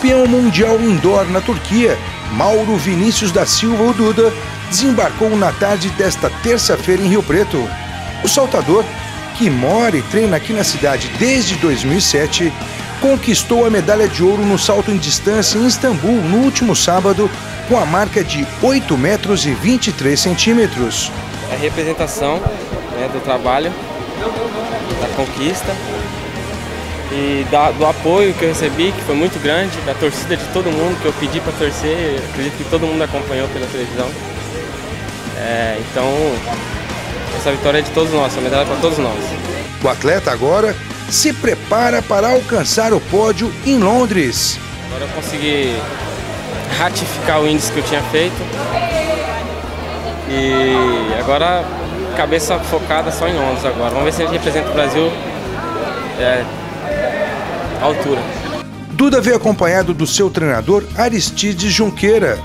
Campeão mundial indoor na Turquia, Mauro Vinícius da Silva, o Duda, desembarcou na tarde desta terça-feira em Rio Preto. O saltador, que mora e treina aqui na cidade desde 2007, conquistou a medalha de ouro no salto em distância em Istambul no último sábado, com a marca de 8 metros e 23 centímetros. É a representação, né, do trabalho, da conquista e do apoio que eu recebi, que foi muito grande, da torcida de todo mundo que eu pedi para torcer. Acredito que todo mundo acompanhou pela televisão. Então, essa vitória é de todos nós, essa medalha é para todos nós. O atleta agora se prepara para alcançar o pódio em Londres. Agora eu consegui ratificar o índice que eu tinha feito e agora cabeça focada só em Londres agora. Vamos ver se a gente representa o Brasil à altura. Duda veio acompanhado do seu treinador Aristides Junqueira.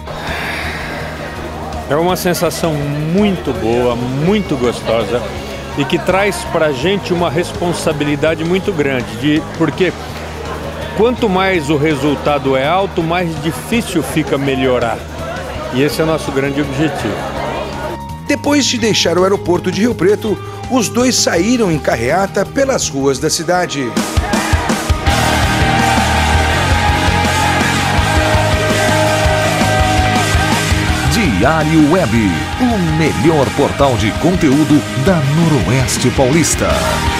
É uma sensação muito boa, muito gostosa e que traz para a gente uma responsabilidade muito grande, porque quanto mais o resultado é alto, mais difícil fica melhorar. E esse é o nosso grande objetivo. Depois de deixar o aeroporto de Rio Preto, os dois saíram em carreata pelas ruas da cidade. Diário Web, o melhor portal de conteúdo da Noroeste Paulista.